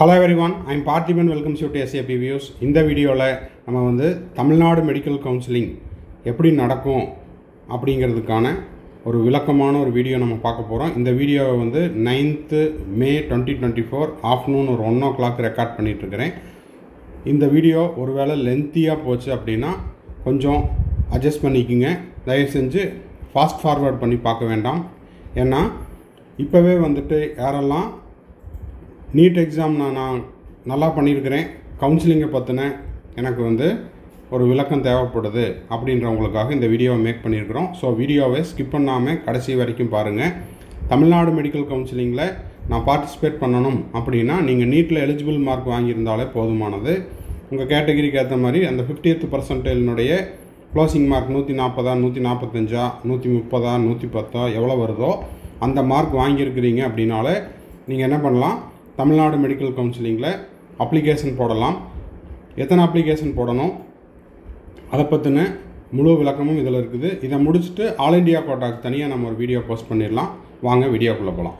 Hello everyone, I am Parthiban. Welcome to SAP Views. In this video, we will Tamil Nadu Medical Counseling எப்படி நடக்கும் அப்படிங்கிறதுக்கான ஒரு விளக்கமான ஒரு வீடியோ நம்ம பார்க்க போறோம். இந்த வீடியோவை வந்து 9th May 2024 afternoon ஒரு 1 o'clock ரெக்கார்ட் பண்ணிட்டு இருக்கேன். இந்த வீடியோ ஒருவேளை லென்த்தியா போச்சு அப்படினா கொஞ்சம் அட்ஜஸ்ட் பண்ணிக்கங்க. தயவு செஞ்சு ஃபாஸ்ட் ஃபார்வர்ட் பண்ணி பார்க்க வேண்டாம். ஏன்னா இப்பவே வந்துட்டு யாரெல்லாம் நீட் எக்ஸாம் நான் நல்லா பண்ணியிருக்கிறேன், கவுன்சிலிங்கை பற்றின எனக்கு வந்து ஒரு விளக்கம் தேவைப்படுது அப்படின்றவங்களுக்காக இந்த வீடியோவை மேக் பண்ணியிருக்கிறோம். ஸோ வீடியோவை ஸ்கிப் பண்ணாமல் கடைசி வரைக்கும் பாருங்கள். தமிழ்நாடு மெடிக்கல் கவுன்சிலிங்கில் நான் பார்ட்டிசிபேட் பண்ணணும் அப்படின்னா நீங்கள் நீட்டில் எலிஜிபிள் மார்க் வாங்கியிருந்தாலே போதுமானது. உங்கள் கேட்டகரிக்கு ஏற்ற மாதிரி அந்த 50th percentile க்ளோசிங் மார்க் 140, 145, 130, 110 எவ்வளோ வருதோ அந்த மார்க் வாங்கியிருக்கிறீங்க அப்படின்னாலே நீங்கள் என்ன பண்ணலாம், தமிழ்நாடு மெடிக்கல் கவுன்சிலிங்கில் அப்ளிகேஷன் போடலாம். எத்தனை அப்ளிகேஷன் போடணும் அதை பற்றின முழு விளக்கமும் இதில் இருக்குது. இதை முடிச்சுட்டு ஆல் இண்டியா கோட்டாக்கு தனியாக நம்ம ஒரு வீடியோ போஸ்ட் பண்ணிடலாம். வாங்க வீடியோக்குள்ளே போகலாம்.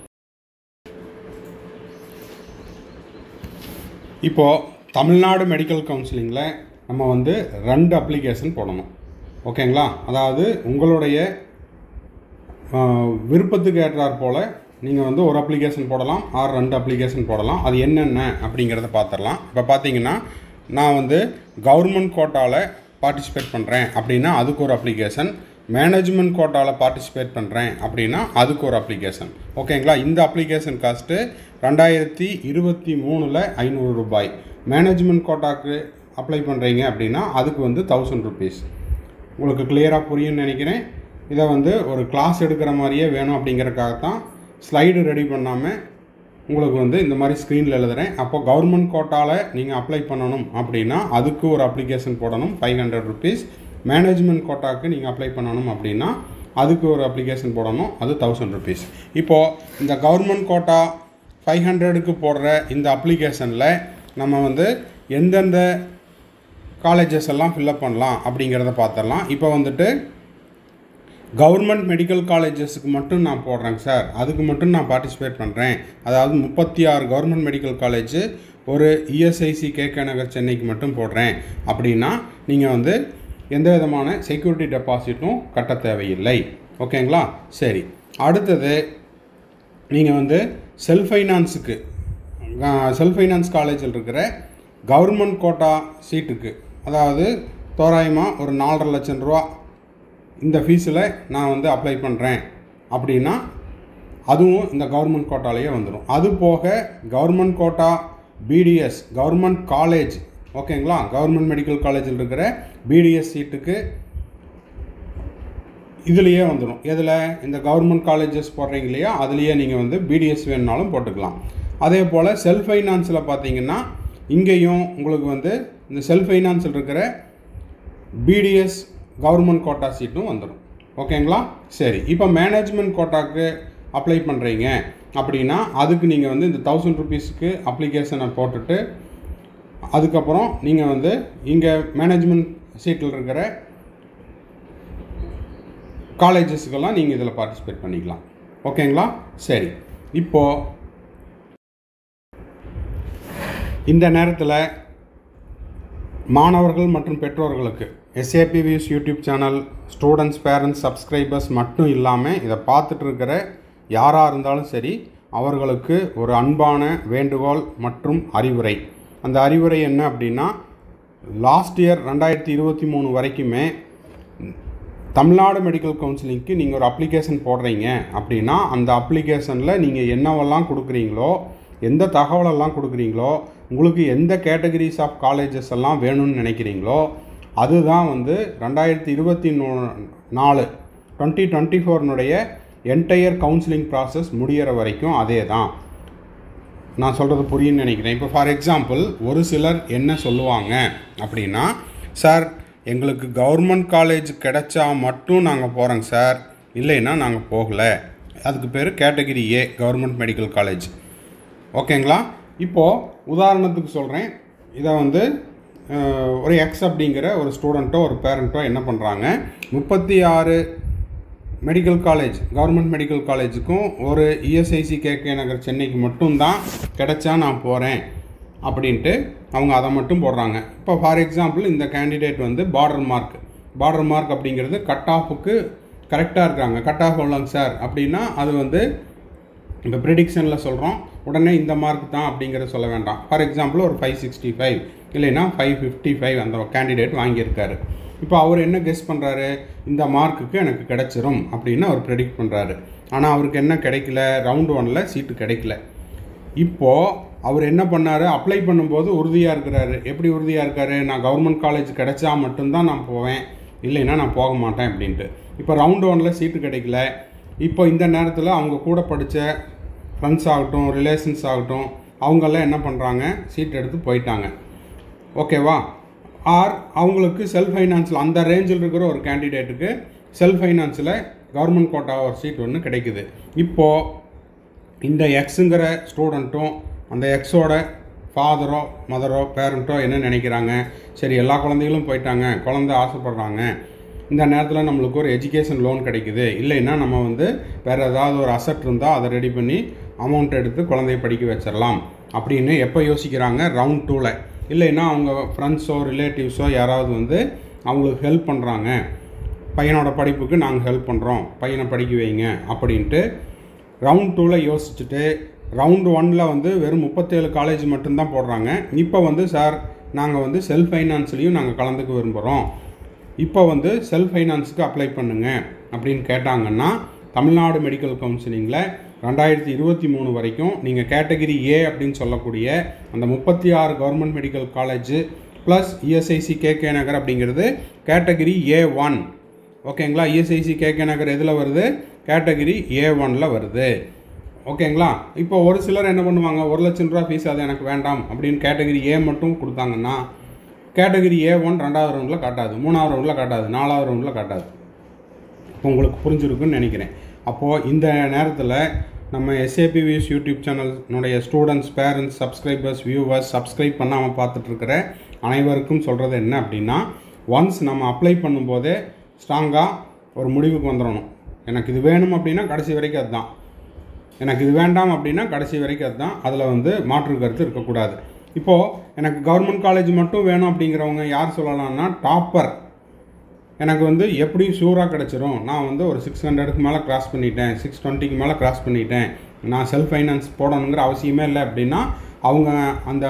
இப்போது தமிழ்நாடு மெடிக்கல் கவுன்சிலிங்கில் நம்ம வந்து 2 அப்ளிகேஷன் போடணும். ஓகேங்களா? அதாவது உங்களுடைய விருப்பத்துக்கு ஏற்றாற் போல் நீங்கள் வந்து ஒரு அப்ளிகேஷன் போடலாம், 2 அப்ளிகேஷன் போடலாம். அது என்னென்ன அப்படிங்கிறத பார்த்துடலாம். இப்போ பார்த்தீங்கன்னா நான் வந்து கவர்மெண்ட் கோட்டாவில் பார்ட்டிசிபேட் பண்ணுறேன் அப்படின்னா அதுக்கு ஒரு அப்ளிகேஷன், மேனேஜ்மெண்ட் கோட்டாவில் பார்ட்டிசிபேட் பண்ணுறேன் அப்படின்னா அதுக்கு ஒரு அப்ளிகேஷன். ஓகேங்களா? இந்த அப்ளிகேஷன் காஸ்ட்டு 2023 500 ரூபாய். மேனேஜ்மெண்ட் கோட்டாக்கு அப்ளை பண்ணுறீங்க அப்படின்னா அதுக்கு வந்து 1000 rupees. உங்களுக்கு கிளியராக புரியும்னு நினைக்கிறேன். இதை வந்து ஒரு கிளாஸ் எடுக்கிற மாதிரியே வேணும் அப்படிங்கிறதுக்காகத்தான் ஸ்லைடு ரெடி பண்ணாமல் உங்களுக்கு வந்து இந்த மாதிரி ஸ்க்ரீனில் எழுதுகிறேன். அப்போது கவர்மெண்ட் கோட்டாவில் நீங்கள் அப்ளை பண்ணணும் அப்படின்னா அதுக்கு ஒரு அப்ளிகேஷன் போடணும், 500 rupees. மேனேஜ்மெண்ட் கோட்டாவுக்கு நீங்கள் அப்ளை பண்ணணும் அப்படின்னா அதுக்கு ஒரு அப்ளிகேஷன் போடணும், அது 1000 rupees. இப்போது இந்த கவர்மெண்ட் கோட்டா 500க்கு போடுற இந்த அப்ளிகேஷனில் நம்ம வந்து எந்தெந்த காலேஜஸ் எல்லாம் ஃபில்அப் பண்ணலாம் அப்படிங்கிறத பார்த்துடலாம். இப்போ வந்துட்டு கவர்மெண்ட் மெடிக்கல் காலேஜஸுக்கு மட்டும் நான் போடுறேங்க சார், அதுக்கு மட்டும் நான் பார்ட்டிசிபேட் பண்ணுறேன். அதாவது 36 கவர்மெண்ட் மெடிக்கல் காலேஜ், ஒரு இஎஸ்ஐசி கேகே நகர் சென்னைக்கு மட்டும் போடுறேன் அப்படின்னா நீங்கள் வந்து எந்த விதமான செக்யூரிட்டி டெபாசிட்டும் கட்ட தேவையில்லை. ஓகேங்களா? சரி, அடுத்தது நீங்கள் வந்து செல்ஃப் ஃபைனான்ஸ் காலேஜில் இருக்கிற கவர்மெண்ட் கோட்டா சீட்டுக்கு, அதாவது தோராயமாக ஒரு 4.5 லட்சம் ரூபா இந்த ஃபீஸில் நான் வந்து அப்ளை பண்ணுறேன் அப்படின்னா அதுவும் இந்த கவர்மெண்ட் கோட்டாலேயே வந்துடும். அது போக government quota BDS government college, ஓகேங்களா, கவர்மெண்ட் மெடிக்கல் காலேஜில் இருக்கிற பிடிஎஸ் சீட்டுக்கு இதுலேயே வந்துடும். எதில்? இந்த கவர்மெண்ட் காலேஜஸ் போடுறீங்க இல்லையா, அதுலேயே நீங்கள் வந்து பிடிஎஸ் வேணுனாலும் போட்டுக்கலாம். அதே போல் செல்ஃப் ஃபைனான்ஸில் பார்த்தீங்கன்னா இங்கேயும் உங்களுக்கு வந்து இந்த செல்ஃப் ஃபைனான்ஸில் இருக்கிற பிடிஎஸ் கவர்மெண்ட் கோட்டா சீட்டும் வந்துடும். ஓகேங்களா? சரி, இப்போ மேனேஜ்மெண்ட் கோட்டாக்கு அப்ளை பண்ணுறீங்க அப்படின்னா அதுக்கு நீங்கள் வந்து இந்த 1000 rupeesக்கு அப்ளிகேஷனை போட்டுட்டு அதுக்கப்புறம் நீங்கள் வந்து இங்கே மேனேஜ்மெண்ட் சீட்டில் இருக்கிற காலேஜஸ்க்கெல்லாம் நீங்கள் இதில் பார்ட்டிசிபேட் பண்ணிக்கலாம். ஓகேங்களா? சரி, இப்போது இந்த நேரத்தில் மாணவர்கள் மற்றும் பெற்றோர்களுக்கு SAP Views YouTube channel students, parents, subscribers மட்டும் இல்லாமல் இதை பார்த்துட்டு இருக்கிற யாராக இருந்தாலும் சரி, அவர்களுக்கு ஒரு அன்பான வேண்டுகோள் மற்றும் அறிவுரை. அந்த அறிவுரை என்ன அப்படின்னா, லாஸ்ட் இயர் 2023 வரைக்குமே தமிழ்நாடு மெடிக்கல் கவுன்சிலிங்க்கு நீங்கள் ஒரு அப்ளிகேஷன் போடுறீங்க அப்படின்னா அந்த அப்ளிகேஷனில் நீங்கள் என்னவெல்லாம் கொடுக்குறீங்களோ, எந்த தகவலெல்லாம் கொடுக்குறீங்களோ, உங்களுக்கு எந்த கேட்டகரிஸ் ஆஃப் காலேஜஸ் எல்லாம் வேணும்னு நினைக்கிறீங்களோ அதுதான் வந்து 2024 என்டையர் கவுன்சிலிங் ப்ராசஸ் முடிகிற வரைக்கும் அதே தான். நான் சொல்கிறது புரியுன்னு நினைக்கிறேன். இப்போ ஃபார் எக்ஸாம்பிள் ஒரு சிலர் என்ன சொல்லுவாங்க அப்படின்னா, சார் எங்களுக்கு கவர்மெண்ட் காலேஜ் கிடைச்சா மட்டும் நாங்கள் போகிறோங்க சார், இல்லைன்னா நாங்கள் போகலை. அதுக்கு பேர் category A government medical college. ஓகேங்களா? இப்போது உதாரணத்துக்கு சொல்கிறேன். இதை வந்து ஒரு எக்ஸ் அப்படிங்கிற ஒரு ஸ்டூடெண்ட்டோ ஒரு பேரண்ட்டோ என்ன பண்ணுறாங்க, 36 மெடிக்கல் காலேஜ், கவர்மெண்ட் மெடிக்கல் காலேஜுக்கும் ஒரு இஎஸ்ஐசி கேகே நகர் சென்னைக்கு மட்டும்தான் கிடைச்சா நான் போகிறேன் அப்படின்ட்டு அவங்க அதை மட்டும் போடுறாங்க. இப்போ ஃபார் எக்ஸாம்பிள் இந்த கேண்டிடேட் வந்து பார்டர் மார்க் அப்படிங்கிறது கட் ஆஃபுக்கு கரெக்டாக இருக்காங்க. கட் ஆஃப் எவ்வளோங்க சார் அப்படின்னா அது வந்து இப்போ ப்ரிடிக்ஷனில் சொல்கிறோம், உடனே இந்த மார்க் தான் அப்படிங்கிறத சொல்ல வேண்டாம். ஃபார் எக்ஸாம்பிள் ஒரு 565 இல்லைன்னா 555 அந்த கேண்டிடேட் வாங்கியிருக்காரு. இப்போ அவர் என்ன கெஸ் பண்ணுறாரு, இந்த மார்க்குக்கு எனக்கு கிடைச்சிரும் அப்படின்னு அவர் ப்ரெடிக்ட் பண்ணுறாரு. ஆனால் அவருக்கு என்ன கிடைக்கல, ரவுண்ட் 1ல் சீட்டு கிடைக்கல. இப்போது அவர் என்ன பண்ணார், அப்ளை பண்ணும்போது உறுதியாக இருக்கிறாரு. எப்படி உறுதியாக இருக்கார், நான் கவர்மெண்ட் காலேஜ் கிடைச்சா மட்டும்தான் நான் போவேன், இல்லைன்னா நான் போக மாட்டேன் அப்படின்ட்டு. இப்போ ரவுண்ட் 1ல் சீட்டு கிடைக்கல. இப்போ இந்த நேரத்தில் அவங்க கூட படித்த ஃப்ரெண்ட்ஸ் ஆகட்டும், ரிலேஷன்ஸ் ஆகட்டும், அவங்கெல்லாம் என்ன பண்ணுறாங்க, சீட் எடுத்து போயிட்டாங்க. ஓகேவா? ஆர் அவங்களுக்கு செல்ஃப் ஃபைனான்ஸில் அந்த ரேஞ்சில் இருக்கிற ஒரு கேண்டிடேட்டுக்கு செல்ஃப் ஃபைனான்ஸில் கவர்மெண்ட் கோட்டா ஒரு சீட் ஒன்று கிடைக்குது. இப்போது இந்த எக்ஸுங்கிற ஸ்டூடெண்ட்டும் அந்த எக்ஸோட ஃபாதரோ மதரோ பேரண்ட்டோ என்ன நினைக்கிறாங்க, சரி எல்லா குழந்தைகளும் போயிட்டாங்க, குழந்தை ஆசைப்படுறாங்க, இந்த நேரத்தில் நம்மளுக்கு ஒரு எஜுகேஷன் லோன் கிடைக்குது, இல்லைன்னா நம்ம வந்து வேறு ஏதாவது ஒரு அசட் இருந்தால் அதை ரெடி பண்ணி அமௌண்ட் எடுத்து குழந்தைய படிக்க வச்சிடலாம் அப்படின்னு எப்போ யோசிக்கிறாங்க, ரவுண்ட் 2ல். இல்லைன்னா அவங்க ஃப்ரெண்ட்ஸோ ரிலேட்டிவ்ஸோ யாராவது வந்து அவங்களுக்கு ஹெல்ப் பண்ணுறாங்க, பையனோட படிப்புக்கு நாங்கள் ஹெல்ப் பண்ணுறோம், பையனை படிக்க வைங்க அப்படின்ட்டு ரவுண்ட் 2ல் யோசிச்சுட்டு ரவுண்ட் 1ல் வந்து வெறும் 37 காலேஜ் மட்டும்தான் போடுறாங்க. இப்போ வந்து சார் நாங்கள் வந்து செல்ஃப் ஃபைனான்ஸ்லேயும் நாங்கள் கலந்துக்க விரும்புகிறோம், இப்போ வந்து செல்ஃப் ஃபைனான்ஸுக்கு அப்ளை பண்ணுங்கள் அப்படின்னு கேட்டாங்கன்னா, தமிழ்நாடு மெடிக்கல் கவுன்சிலிங்கில் 2023 வரைக்கும் நீங்கள் கேட்டகிரி ஏ அப்படின்னு சொல்லக்கூடிய அந்த 36 government medical college plus ESIC KK Nagar அப்படிங்கிறது கேட்டகிரி A1. ஓகேங்களா? இஎஸ்ஐசி கேகே நகர் எதில் வருது, கேட்டகிரி A1ல் வருது. ஓகேங்களா? இப்போ ஒரு சிலர் என்ன பண்ணுவாங்க, 1 லட்சம் ரூபா ஃபீஸ் அது எனக்கு வேண்டாம் அப்படின்னு கேட்டகிரி ஏ மட்டும் கொடுத்தாங்கன்னா, கேட்டகிரி A1 2வது ரவுண்டில் காட்டாது, 3வது ரவுண்டில் காட்டாது, 4வது ரவுண்டில் காட்டாது. இப்போ உங்களுக்கு புரிஞ்சிருக்குன்னு நினைக்கிறேன். அப்போது இந்த நேரத்தில் நம்ம SAPVS யூடியூப் சேனல்னுடைய students, parents, subscribers, viewers, subscribe பண்ணாமல் பார்த்துட்ருக்கிற அனைவருக்கும் சொல்கிறது என்ன அப்படின்னா, ஒன்ஸ் நம்ம அப்ளை பண்ணும்போதே ஸ்ட்ராங்காக ஒரு முடிவுக்கு வந்துடணும். எனக்கு இது வேணும் அப்படின்னா கடைசி வரைக்கும் அதுதான், எனக்கு இது வேண்டாம் அப்படின்னா கடைசி வரைக்கும் அதுதான், அதில் வந்து மாற்று கருத்து இருக்கக்கூடாது. இப்போது எனக்கு கவர்மெண்ட் காலேஜ் மட்டும் வேணும் அப்படிங்கிறவங்க யார் சொல்லலாம்னா, டாப்பர் எனக்கு வந்து எப்படி ஷூராக கிடச்சிரும், நான் வந்து ஒரு 600க்கு மேலே கிராஸ் பண்ணிட்டேன், 620க்கு மேலே கிராஸ் பண்ணிட்டேன், நான் செல்ஃப் ஃபைனான்ஸ் போடணுங்கிற அவசியமே இல்லை அப்படின்னா அவங்க அந்த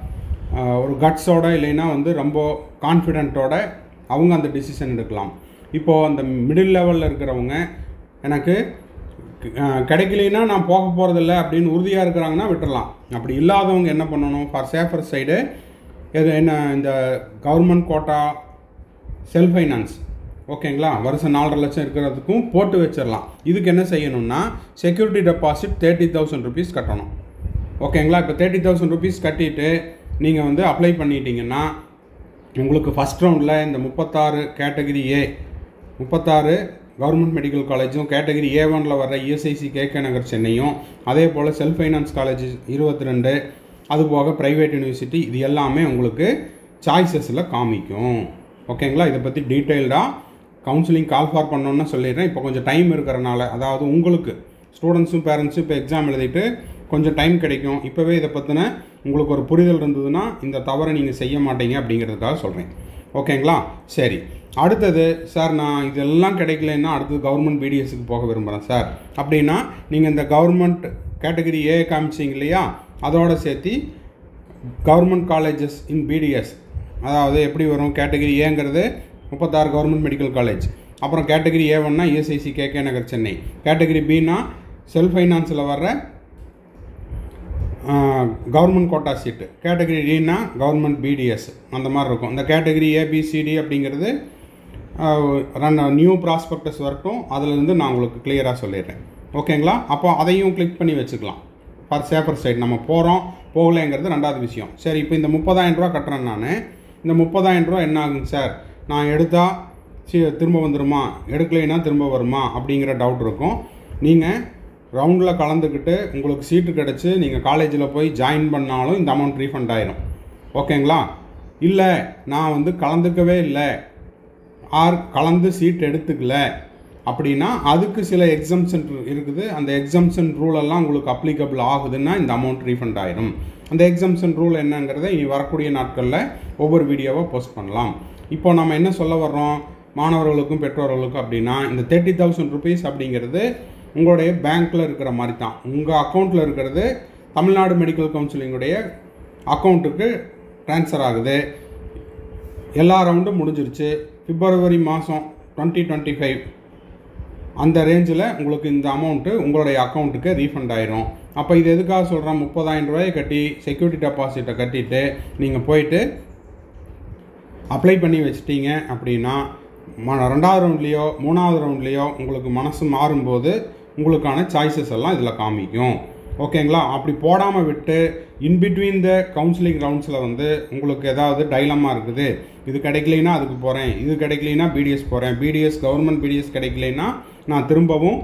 ஒரு கட்ஸோட இல்லைன்னா வந்து ரொம்ப கான்ஃபிடென்ட்டோட அவங்க அந்த டிசிஷன் எடுக்கலாம். இப்போது அந்த மிடில் லெவலில் இருக்கிறவங்க எனக்கு கிடைக்கலைன்னா நான் போக போகிறதில்ல அப்படின்னு உறுதியாக இருக்கிறாங்கன்னா விட்டுடலாம். அப்படி இல்லாதவங்க என்ன பண்ணணும், ஃபார் சேஃபர் சைடு எது என்ன, இந்த கவர்மெண்ட் கோட்டா செல்ஃப் ஃபைனான்ஸ் ஓகேங்களா, வருஷம் 4.5 லட்சம் இருக்கிறதுக்கும் போட்டு வச்சிடலாம். இதுக்கு என்ன செய்யணும்னா, செக்யூரிட்டி டெபாசிட் 30,000 ருபீஸ் கட்டணும். ஓகேங்களா? இப்போ 30,000 ருபீஸ் கட்டிட்டு நீங்கள் வந்து அப்ளை பண்ணிட்டீங்கன்னா உங்களுக்கு ஃபஸ்ட் ரவுண்டில் இந்த 36 கேட்டகிரி ஏ 36 கவர்மெண்ட் மெடிக்கல் காலேஜும், கேட்டகிரி A1ல் வர இஎஸ்ஐசி கேகே நகர் சென்னையும், அதே போல் செல்ஃப் ஃபைனான்ஸ் காலேஜ் 22, அதுபோக ப்ரைவேட் யூனிவர்சிட்டி, இது எல்லாமே உங்களுக்கு சாய்ஸஸில் காமிக்கும். ஓகேங்களா? இதை பற்றி டீட்டெயில்டாக கவுன்சிலிங் கால் ஃபார் பண்ணோன்னு சொல்லிடுறேன். இப்போ கொஞ்சம் டைம் இருக்கிறனால, அதாவது உங்களுக்கு ஸ்டூடெண்ட்ஸும் பேரண்ட்ஸும் இப்போ எக்ஸாம் எழுதிட்டு கொஞ்சம் டைம் கிடைக்கும், இப்போவே இதை பற்றின உங்களுக்கு ஒரு புரிதல் இருந்ததுன்னா இந்த தவறை நீங்கள் செய்ய மாட்டீங்க அப்படிங்கிறதுக்காக சொல்கிறேன். ஓகேங்களா? சரி, அடுத்தது சார் நான் இதெல்லாம் கிடைக்கலன்னா அடுத்தது கவர்மெண்ட் பிடிஎஸ்க்கு போக விரும்புகிறேன் சார் அப்படின்னா, நீங்கள் இந்த கவர்மெண்ட் கேட்டகிரி ஏ காமிச்சிங்க இல்லையா, அதோடு சேர்த்து கவர்மெண்ட் காலேஜஸ் இன் பிடிஎஸ், அதாவது எப்படி வரும், கேட்டகிரி ஏங்கிறது 36 கவர்மெண்ட் மெடிக்கல் காலேஜ், அப்புறம் கேட்டகிரி A1னா ESIC KK Nagar Chennai, category பின்னா செல்ஃப் ஃபைனான்ஸில் வர்ற கவர்மெண்ட் கோட்டா சீட்டு, கேட்டகிரி டினா கவர்மெண்ட் பிடிஎஸ், அந்த மாதிரி இருக்கும். இந்த கேட்டகிரி ABCD அப்படிங்கிறது நியூ ப்ராஸ்பெக்டஸ் வரட்டும், அதிலிருந்து நான் உங்களுக்கு கிளியராக சொல்லிடுறேன். ஓகேங்களா? அப்போ அதையும் கிளிக் பண்ணி வச்சுக்கலாம். ஃபார் சேஃபர் சைடு நம்ம போகிறோம் போகலைங்கிறது 2வது விஷயம். சரி, இப்போ இந்த 30,000 ரூபா கட்டுறேன் நான், இந்த 30,000 ரூபா என்ன ஆகுங்க சார், நான் எடுத்தால் திரும்ப வந்துடுமா, எடுக்கலைன்னா திரும்ப வருமா அப்படிங்கிற டவுட் இருக்கும். நீங்கள் ரவுண்டில் கலந்துக்கிட்டு உங்களுக்கு சீட்டு கிடச்சி நீங்கள் காலேஜில் போய் ஜாயின் பண்ணாலும் இந்த அமௌண்ட் ரீஃபண்ட் ஆயிரும். ஓகேங்களா? இல்லை நான் வந்து கலந்துக்கவே இல்லை, ஆர் கலந்து சீட் எடுத்துக்கல அப்படின்னா அதுக்கு சில எக்ஸம்ஷன் இருக்குது. அந்த எக்ஸம்ஷன் ரூலெல்லாம் உங்களுக்கு அப்ளிகபிள் ஆகுதுன்னா இந்த அமௌண்ட் ரீஃபண்ட் ஆயிரும். அந்த எக்ஸம்ஷன் ரூல் என்னங்கிறத இனி வரக்கூடிய நாட்களில் ஒவ்வொரு வீடியோவாக போஸ்ட் பண்ணலாம். இப்போ நம்ம என்ன சொல்ல வர்றோம் மாணவர்களுக்கும் பெற்றோர்களுக்கும் அப்படின்னா, இந்த 30,000 rupees அப்படிங்கிறது உங்களுடைய பேங்க்கில் இருக்கிற மாதிரி தான். உங்கள் அக்கௌண்ட்டில் இருக்கிறது தமிழ்நாடு மெடிக்கல் கவுன்சிலிங்குடைய அக்கௌண்ட்டுக்கு ட்ரான்ஸ்ஃபர் ஆகுது. எல்லா ரவுண்டும் முடிஞ்சிருச்சு. பிப்ரவரி மாதம் 2025 அந்த ரேஞ்சில் உங்களுக்கு இந்த அமௌண்ட்டு உங்களுடைய அக்கௌண்ட்டுக்கு ரீஃபண்ட் ஆயிரும். அப்போ இது எதுக்காக சொல்கிறேன், 30,000 ரூபாயை கட்டி செக்யூரிட்டி டெபாசிட்டை கட்டிட்டு நீங்கள் போயிட்டு அப்ளை பண்ணி வச்சிட்டீங்க அப்படின்னா 2வது ரவுண்ட்லேயோ 3வது ரவுண்ட்லேயோ உங்களுக்கு மனசு மாறும்போது உங்களுக்கான சாய்ஸஸ் எல்லாம் இதில் காமிக்கும். ஓகேங்களா? அப்படி போடாமல் விட்டு இன்பிட்வீன் த கவுன்சிலிங் ரவுண்ட்ஸில் வந்து உங்களுக்கு ஏதாவது டைலமாக இருக்குது, இது கிடைக்கலைன்னா அதுக்கு போகிறேன், இது கிடைக்கலைன்னா பிடிஎஸ் போகிறேன், பிடிஎஸ் கவர்மெண்ட் பிடிஎஸ் கிடைக்கலைன்னா நான் திரும்பவும்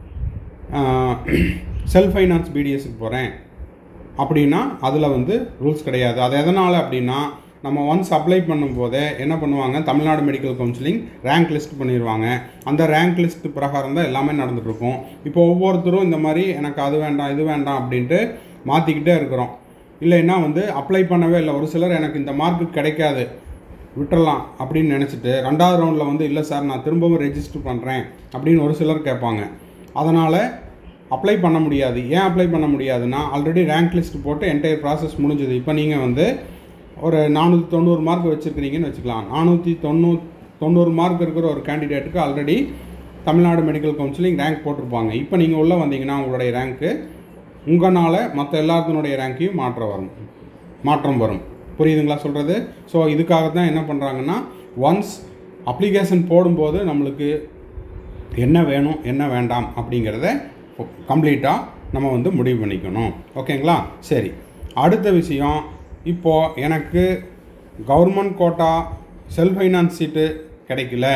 செல்ஃப் ஃபைனான்ஸ் பிடிஎஸ்க்கு போகிறேன் அப்படின்னா அதில் வந்து ரூல்ஸ் கிடையாது. அது எதனால் அப்படின்னா, நம்ம ஒன்ஸ் அப்ளை பண்ணும்போதே என்ன பண்ணுவாங்க, Tamil Nadu medical counselling rank list பண்ணிடுவாங்க. அந்த ரேங்க் லிஸ்ட் பிரகாரம் தான் எல்லாமே நடந்துகிட்ருக்கும். இப்போ ஒவ்வொருத்தரும் இந்த மாதிரி எனக்கு அது வேண்டாம் இது வேண்டாம் அப்படின்ட்டு மாற்றிக்கிட்டே இருக்கிறோம். இல்லைன்னா வந்து அப்ளை பண்ணவே இல்லை, ஒரு சிலர் எனக்கு இந்த மார்க்கு கிடைக்காது விட்டுறலாம் அப்படின்னு நினச்சிட்டு 2வது ரவுண்டில் வந்து இல்லை சார் நான் திரும்பவும் ரெஜிஸ்டர் பண்ணுறேன் அப்படின்னு ஒரு சிலர் கேட்பாங்க. அதனால் அப்ளை பண்ண முடியாது. ஏன் அப்ளை பண்ண முடியாதுன்னா, ஆல்ரெடி ரேங்க் லிஸ்ட் போட்டு என்டையர் ப்ராசஸ் முடிஞ்சது. இப்போ நீங்கள் வந்து ஒரு 490 மார்க் வச்சுருக்கிறீங்கன்னு வச்சுக்கலாம். 490 மார்க் இருக்கிற ஒரு கேண்டிடேட்டுக்கு already Tamil Nadu medical counselling rank போட்டிருப்பாங்க. இப்போ நீங்கள் உள்ளே வந்தீங்கன்னா உங்களுடைய ரேங்க்கு உங்களால் மற்ற எல்லாத்தினுடைய ரேங்க்கையும் மாற்றம் வரும். புரியுதுங்களா சொல்கிறது? ஸோ இதுக்காக தான் என்ன பண்ணுறாங்கன்னா, ஒன்ஸ் அப்ளிகேஷன் போடும்போது நம்மளுக்கு என்ன வேணும் என்ன வேண்டாம் அப்படிங்கிறத கம்ப்ளீட்டாக நம்ம வந்து முடிவு பண்ணிக்கணும். ஓகேங்களா? சரி, அடுத்த விஷயம், இப்போது எனக்கு government quota self finance seat கிடைக்கல.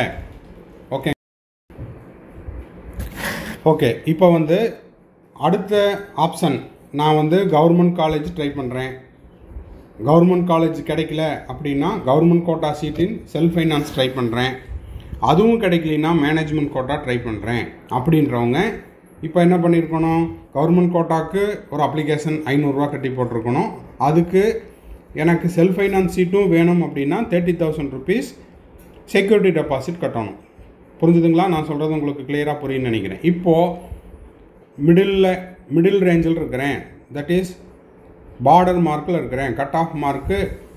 ஓகே இப்போ வந்து அடுத்த ஆப்ஷன், நான் வந்து கவர்மெண்ட் காலேஜ் ட்ரை பண்ணுறேன், கவர்மெண்ட் காலேஜ் கிடைக்கல அப்படின்னா கவர்மெண்ட் கோட்டா சீட்டின் செல்ஃப் ஃபைனான்ஸ் ட்ரை பண்ணுறேன், அதுவும் கிடைக்கலனா மேனேஜ்மெண்ட் கோட்டா ட்ரை பண்ணுறேன் அப்படின்றவங்க இப்போ என்ன பண்ணியிருக்கணும், கவர்மெண்ட் கோட்டாக்கு ஒரு அப்ளிகேஷன் 500 ரூபா கட்டி போட்டிருக்கணும். அதுக்கு எனக்கு செல்ஃப் ஃபைனான்ஸ் சீட்டும் வேணும் அப்படின்னா 30,000 rupees செக்யூரிட்டி டெபாசிட் கட்டணும். புரிஞ்சுதுங்களா? நான் சொல்கிறது உங்களுக்கு கிளியராக புரியுன்னு நினைக்கிறேன். இப்போது மிடில் ரேஞ்சில் இருக்கிறேன், தட் இஸ் பார்டர் மார்க்கில் இருக்கிறேன், கட் ஆஃப் மார்க்கு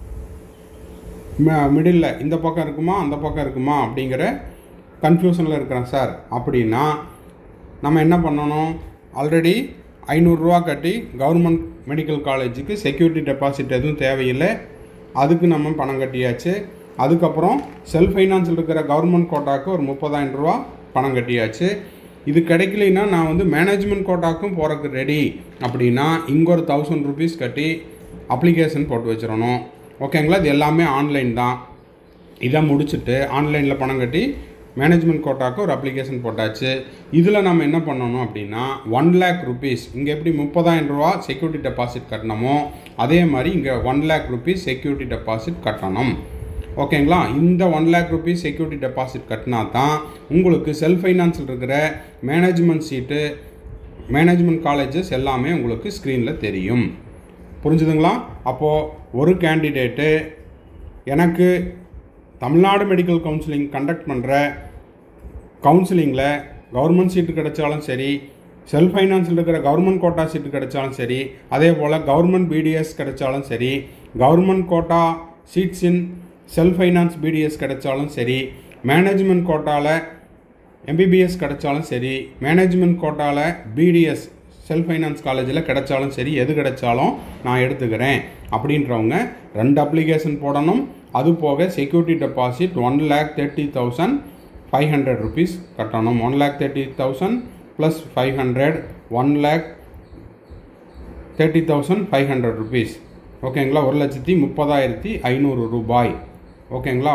மிடில் இந்த பக்கம் இருக்குமா அந்த பக்கம் இருக்குமா அப்படிங்கிற கன்ஃபியூஷனில் இருக்கிறேன் சார் அப்படின்னா நம்ம என்ன பண்ணணும், ஆல்ரெடி 500 ரூபா கட்டி கவர்மெண்ட் மெடிக்கல் காலேஜுக்கு செக்யூரிட்டி டெபாசிட் எதுவும் தேவையில்லை, அதுக்கு நம்ம பணம் கட்டியாச்சு. அதுக்கப்புறம் செல்ஃப் ஃபைனான்ஸில் இருக்கிற கவர்மெண்ட் கோட்டாவுக்கு ஒரு 30,000 ரூபா பணம் கட்டியாச்சு. இது கிடைக்கலைன்னா நான் வந்து மேனேஜ்மெண்ட் கோட்டாக்கும் போகிறதுக்கு ரெடி அப்படின்னா இங்கே ஒரு 1000 rupees கட்டி அப்ளிகேஷன் போட்டு வச்சிடணும். ஓகேங்களா? இது எல்லாமே ஆன்லைன் தான். இதை முடிச்சுட்டு ஆன்லைனில் பணம் கட்டி மேனேஜ்மெண்ட் கோட்டாவுக்கு ஒரு அப்ளிகேஷன் போட்டாச்சு. இதில் நம்ம என்ன பண்ணணும் அப்படின்னா 1 lakh rupees, இங்கே எப்படி 30,000 ரூபா செக்யூரிட்டி டெபாசிட் கட்டணுமோ அதே மாதிரி இங்கே 1 lakh rupees செக்யூரிட்டி டெபாசிட் கட்டணும். ஓகேங்களா? இந்த 1 lakh rupees செக்யூரிட்டி டெபாசிட் கட்டினா தான் உங்களுக்கு செல்ஃப் ஃபைனான்ஸில் இருக்கிற மேனேஜ்மெண்ட் சீட்டு மேனேஜ்மெண்ட் காலேஜஸ் எல்லாமே உங்களுக்கு ஸ்க்ரீனில் தெரியும். புரிஞ்சுதுங்களா? அப்போது ஒரு கேண்டிடேட்டு எனக்கு தமிழ்நாடு மெடிக்கல் கவுன்சிலிங் கண்டக்ட் பண்ணுற கவுன்சிலிங்கில் கவர்மெண்ட் சீட்டு கிடைச்சாலும் சரி, செல்ஃப் ஃபைனான்ஸில் இருக்கிற கவர்மெண்ட் கோட்டா சீட்டு கிடைச்சாலும் சரி, அதே போல் கவர்மெண்ட் பிடிஎஸ் கிடைச்சாலும் சரி, government quota seats in self finance BDS கிடைச்சாலும் சரி, மேனேஜ்மெண்ட் கோட்டாவில் எம்பிபிஎஸ் கிடைச்சாலும் சரி, மேனேஜ்மெண்ட் கோட்டாவில் பிடிஎஸ் செல்ஃப் ஃபைனான்ஸ் காலேஜில் கிடைச்சாலும் சரி, எது கிடைச்சாலும் நான் எடுத்துக்கிறேன் அப்படின்றவங்க 2 அப்ளிகேஷன் போடணும். அது போக செக்யூரிட்டி டெபாசிட் 1,30,500 rupees கட்டணும். 1,30,000 + 500 1,30,500 rupees. ஓகேங்களா? 1,30,500 ரூபாய். ஓகேங்களா?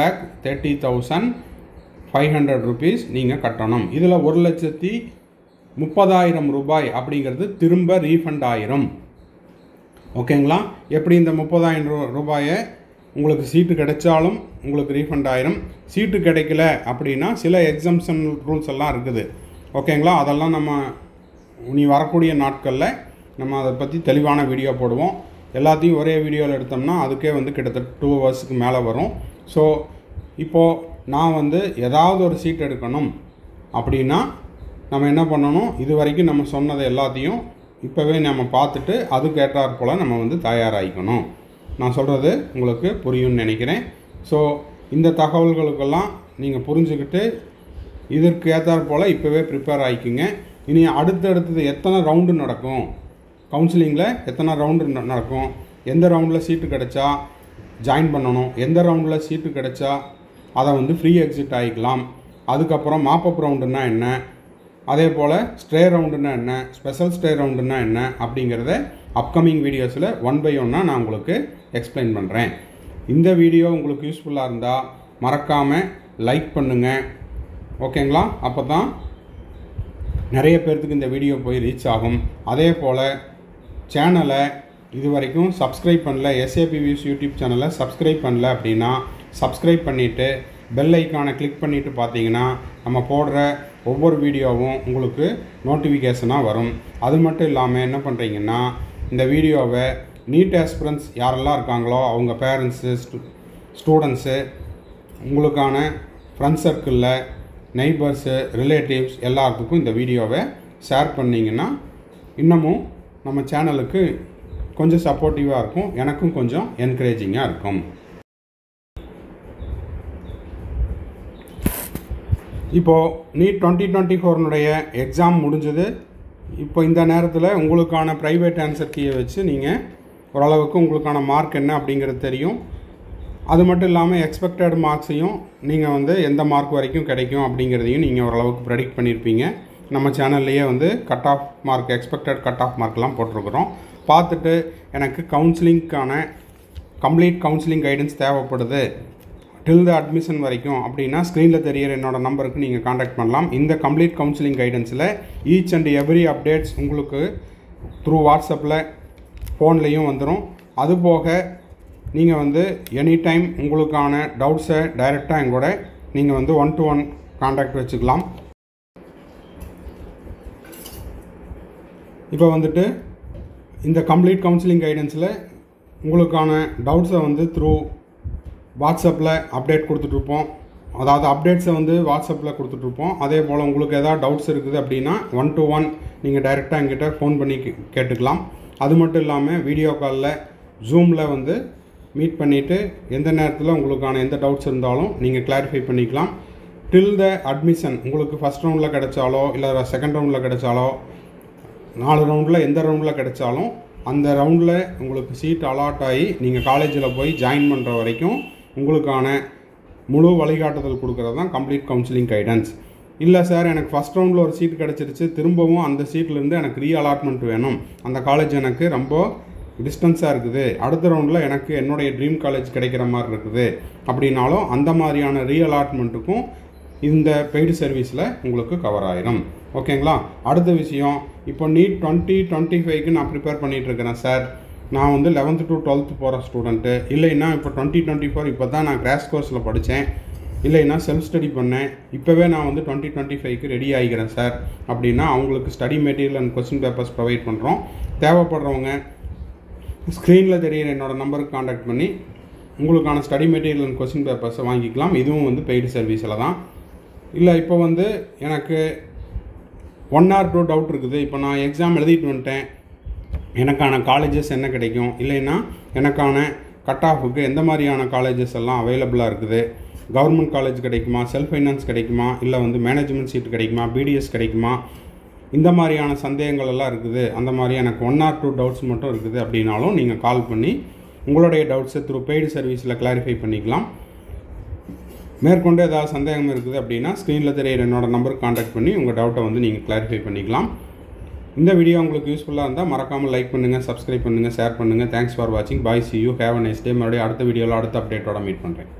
1,30,500 rupees நீங்கள் கட்டணும். இதில் 1,30,000 ரூபாய் அப்படிங்கிறது திரும்ப ரீஃபண்ட் ஆயிரும். ஓகேங்களா? எப்படி இந்த 30,000 ரூபாயை உங்களுக்கு சீட்டு கிடைச்சாலும் உங்களுக்கு ரீஃபண்ட் ஆயிரும். சீட்டு கிடைக்கல அப்படின்னா சில எக்ஸம்ஷன் ரூல்ஸ் எல்லாம் இருக்குது. ஓகேங்களா? அதெல்லாம் நம்ம இனி வரக்கூடிய நாட்களில் நம்ம அதை பற்றி தெளிவான வீடியோ போடுவோம். எல்லாத்தையும் ஒரே வீடியோவில் எடுத்தோம்னா அதுக்கே வந்து கிட்டத்தட்ட 2 ஹவர்ஸுக்கு மேலே வரும். ஸோ இப்போது நான் வந்து ஏதாவது ஒரு சீட் எடுக்கணும் அப்படின்னா நம்ம என்ன பண்ணணும், இது வரைக்கும் நம்ம சொன்னதை எல்லாத்தையும் இப்போவே நம்ம பார்த்துட்டு அதுக்கேற்றாற் போல் நம்ம வந்து தயாராகிக்கணும். நான் சொல்கிறது உங்களுக்கு புரியும்னு நினைக்கிறேன். ஸோ இந்த தகவல்களுக்கெல்லாம் நீங்கள் புரிஞ்சுக்கிட்டு இதற்கு ஏற்றாற் போல் இப்போவே ப்ரிப்பேர் ஆகிக்குங்க. இனி அடுத்தடுத்தது எத்தனை ரவுண்டு நடக்கும், கவுன்சிலிங்கில் எத்தனை ரவுண்டு நடக்கும், எந்த ரவுண்டில் சீட்டு கிடைச்சா ஜாயின் பண்ணணும், எந்த ரவுண்டில் சீட்டு கிடைச்சா அதை வந்து ஃப்ரீ எக்ஸிட் ஆகிக்கலாம், அதுக்கப்புறம் மாப்பப் ரவுண்டுன்னா என்ன, அதே போல் ஸ்டே ரவுண்டுன்னா என்ன, ஸ்பெஷல் ஸ்டே ரவுண்டுன்னா என்ன அப்படிங்கிறத அப்கமிங் வீடியோஸில் 1 by 1 நான் உங்களுக்கு எக்ஸ்பிளைன் பண்ணுறேன். இந்த வீடியோ உங்களுக்கு யூஸ்ஃபுல்லாக இருந்தால் மறக்காமல் லைக் பண்ணுங்கள். ஓகேங்களா? அப்போ தான் நிறைய பேர்த்துக்கு இந்த வீடியோ போய் ரீச் ஆகும். அதே போல் சேனலை இது வரைக்கும் சப்ஸ்கிரைப் பண்ணல, எஸ்ஏபி வியூஸ் யூடியூப் சேனலை சப்ஸ்கிரைப் பண்ணல அப்படின்னா சப்ஸ்கிரைப் பண்ணிவிட்டு பெல் ஐக்கானை கிளிக் பண்ணிவிட்டு பார்த்தீங்கன்னா நம்ம போடுற ஒவ்வொரு வீடியோவும் உங்களுக்கு நோட்டிஃபிகேஷனாக வரும். அது மட்டும் இல்லாமல் என்ன பண்ணுறீங்கன்னா இந்த வீடியோவை நீட் ஆஸ்பிரன்ஸ் யாரெல்லாம் இருக்காங்களோ அவங்க பேரண்ட்ஸு, ஸ்டூடெண்ட்ஸு, உங்களுக்கான ஃப்ரெண்ட்ஸ் சர்க்கிளில், நெய்பர்ஸு, ரிலேட்டிவ்ஸ் எல்லாத்துக்கும் இந்த வீடியோவை ஷேர் பண்ணிங்கன்னா இன்னமும் நம்ம சேனலுக்கு கொஞ்சம் சப்போர்ட்டிவாக இருக்கும், எனக்கும் கொஞ்சம் என்கரேஜிங்காக இருக்கும். இப்போது நீட் 2024 எக்ஸாம் முடிஞ்சது. இப்போ இந்த நேரத்தில் உங்களுக்கான ப்ரைவேட் ஆன்சர் கீயை வச்சு நீங்கள் ஓரளவுக்கு உங்களுக்கான மார்க் என்ன அப்படிங்கிறது தெரியும். அது மட்டும் இல்லாமல் எக்ஸ்பெக்டட் மார்க்ஸையும் நீங்கள் வந்து எந்த மார்க் வரைக்கும் கிடைக்கும் அப்படிங்கிறதையும் நீங்கள் ஓரளவுக்கு ப்ரெடிக்ட் பண்ணியிருப்பீங்க. நம்ம சேனல்லையே வந்து cut off mark, expected cut off மார்க்லாம் போட்டிருக்கிறோம். பார்த்துட்டு எனக்கு கவுன்சிலிங்க்கான கம்ப்ளீட் கவுன்சிலிங் கைடன்ஸ் தேவைப்படுது டில் த அட்மிஷன் வரைக்கும் அப்படின்னா ஸ்க்ரீனில் தெரியிற என்னோடய நம்பருக்கு நீங்கள் காண்டாக்ட் பண்ணலாம். இந்த கம்ப்ளீட் கவுன்சிலிங் கைடன்ஸில் ஈச் அண்ட் எவ்ரி அப்டேட்ஸ் உங்களுக்கு த்ரூ வாட்ஸ்அப்பில், ஃபோன்லேயும் வந்துடும். அதுபோக நீங்கள் வந்து எனி டைம் உங்களுக்கான டவுட்ஸை டைரெக்டாக எங்கூட நீங்கள் வந்து 1-to-1 காண்டாக்ட் வச்சுக்கலாம். இப்போ வந்துட்டு இந்த கம்ப்ளீட் கவுன்சிலிங் கைடன்ஸில் உங்களுக்கான டவுட்ஸை வந்து த்ரூ வாட்ஸ்அப்பில் அப்டேட் கொடுத்துட்ருப்போம். அதாவது அப்டேட்ஸை வந்து வாட்ஸ்அப்பில் கொடுத்துட்ருப்போம். அதே போல் உங்களுக்கு எதாவது டவுட்ஸ் இருக்குது அப்படின்னா 1-to-1 நீங்கள் டைரெக்டாக எங்கிட்ட ஃபோன் பண்ணி கேட்டுக்கலாம். அது மட்டும் இல்லாமல் வீடியோ காலில் ஜூமில் வந்து மீட் பண்ணிவிட்டு எந்த நேரத்தில் உங்களுக்கான எந்த டவுட்ஸ் இருந்தாலும் நீங்கள் கிளாரிஃபை பண்ணிக்கலாம். டில் த அட்மிஷன் உங்களுக்கு ஃபஸ்ட் ரவுண்டில் கிடைச்சாலோ இல்லை செகண்ட் ரவுண்டில் கிடைச்சாலோ 4 ரவுண்டில் எந்த ரவுண்டில் கிடைச்சாலும் அந்த ரவுண்டில் உங்களுக்கு சீட் அலாட் ஆகி நீங்கள் காலேஜில் போய் ஜாயின் பண்ணுற வரைக்கும் உங்களுக்கான முழு வழிகாட்டுதல் கொடுக்குறது தான் கம்ப்ளீட் கவுன்சிலிங் கைடன்ஸ். இல்லை சார் எனக்கு ஃபஸ்ட் ரவுண்டில் ஒரு சீட் கிடச்சிருச்சு, திரும்பவும் அந்த சீட்லேருந்து எனக்கு ரீ அலாட்மெண்ட் வேணும், அந்த காலேஜ் எனக்கு ரொம்ப டிஸ்டன்ஸாக இருக்குது, அடுத்த ரவுண்டில் எனக்கு என்னுடைய ட்ரீம் காலேஜ் கிடைக்கிற மாதிரி இருக்குது அப்படின்னாலும் அந்த மாதிரியான ரீ அலாட்மெண்ட்டுக்கும் இந்த பெய்டு சர்வீஸில் உங்களுக்கு கவர் ஆயிரும். ஓகேங்களா? அடுத்த விஷயம், இப்போ நீட் 2025க்கு நான் ப்ரிப்பேர் பண்ணிகிட்ருக்கிறேன் சார். நான் வந்து 11th to 12th போகிற ஸ்டூடெண்ட்டு. இல்லைன்னா இப்போ 2024 இப்போ தான் நான் கிராஷ் கோர்ஸில் படித்தேன், இல்லைன்னா செல்ஃப் ஸ்டடி பண்ணேன், இப்போவே நான் வந்து 2025க்கு ரெடி ஆகிக்கிறேன் சார் அப்படின்னா அவங்களுக்கு study material and question papers provide பண்ணுறோம். தேவைப்படுறவங்க ஸ்க்ரீனில் தெரியிற என்னோடய நம்பருக்கு காண்டாக்ட் பண்ணி உங்களுக்கான ஸ்டடி மெட்டீரியல் அண்ட் கொஸ்டின் பேப்பர்ஸை வாங்கிக்கலாம். இதுவும் வந்து பெய்டு சர்வீஸில் தான். இல்லை இப்போ வந்து எனக்கு 1 or 2 டவுட் இருக்குது, இப்போ நான் எக்ஸாம் எழுதிட்டு வந்துட்டேன், எனக்கான காலேஜஸ் என்ன கிடைக்கும், இல்லைன்னா எனக்கான கட் ஆஃபுக்கு எந்த மாதிரியான காலேஜஸ் எல்லாம் அவைலபிளாக இருக்குது, கவர்மெண்ட் காலேஜ் கிடைக்குமா, செல்ஃப் ஃபைனான்ஸ் கிடைக்குமா, இல்லை வந்து மேனேஜ்மெண்ட் சீட் கிடைக்குமா, பிடிஎஸ் கிடைக்குமா, இந்த மாதிரியான சந்தேகங்கள் எல்லாம் இருக்குது. அந்த மாதிரி எனக்கு 1 or 2 டவுட்ஸ் மட்டும் இருக்குது அப்படின்னாலும் நீங்கள் கால் பண்ணி உங்களுடைய டவுட்ஸை த்ரூ பெய்டு சர்வீஸில் கிளாரிஃபை பண்ணிக்கலாம். மேற்கொண்டு ஏதாவது சந்தேகம் இருக்குது அப்படின்னா ஸ்க்ரீனில் தெரியிற என்னோடய நம்பருக்கு காண்டாக்ட் பண்ணி உங்கள் டவுட்டை வந்து நீங்கள் கிளாரிஃபை பண்ணிக்கலாம். இந்த வீடியோ உங்களுக்கு யூஸ்ஃபுல்லாக இருந்தால் மறக்காமல் லைக் பண்ணுங்கள், சப்ஸ்கிரைப் பண்ணுங்கள், ஷேர் பண்ணுங்கள். தேங்க்ஸ் ஃபார் வாட்சிங். Bye, see you, have a nice day. மறுபடியும் அடுத்த வீடியோவில் அடுத்த அப்டேட்டோட மீட் பண்ணுறேன்.